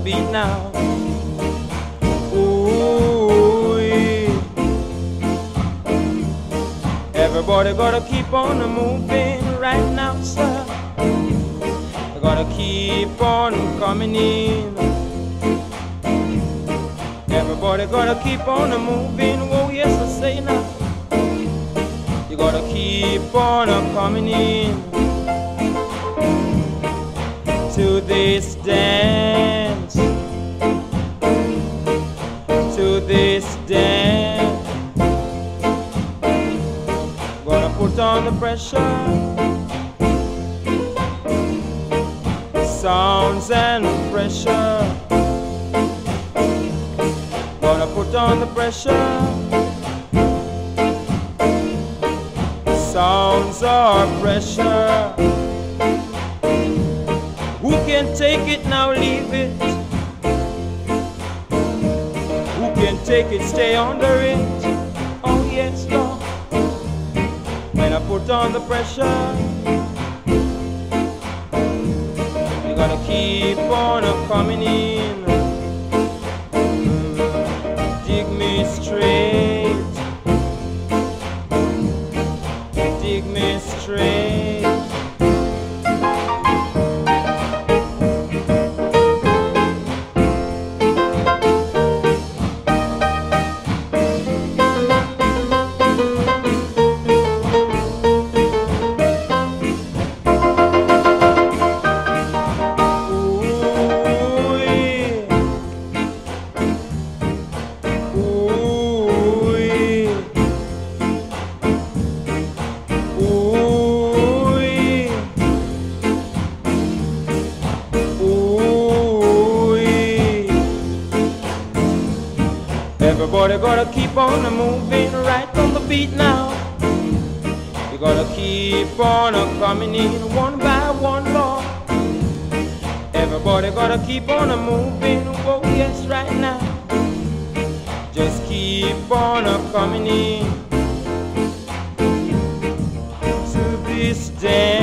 beat now. Ooh, everybody gotta keep on moving right now, sir. You gotta keep on coming in. Everybody gotta keep on moving. Oh yes, I say now. You gotta keep on coming in to this dance, to this dance. Gonna put on the pressure, sounds and pressure. Gonna put on the pressure, sounds are pressure. Who can take it now, leave it? Who can take it, stay under it? Oh yes, Lord. When I put on the pressure, you gotta keep on coming in. Dig me straight, dig me straight. Everybody gotta keep on moving right on the beat now. You gotta keep on coming in one by one, Lord. Everybody gotta keep on moving, oh yes, right now. Just keep on coming in to this dance.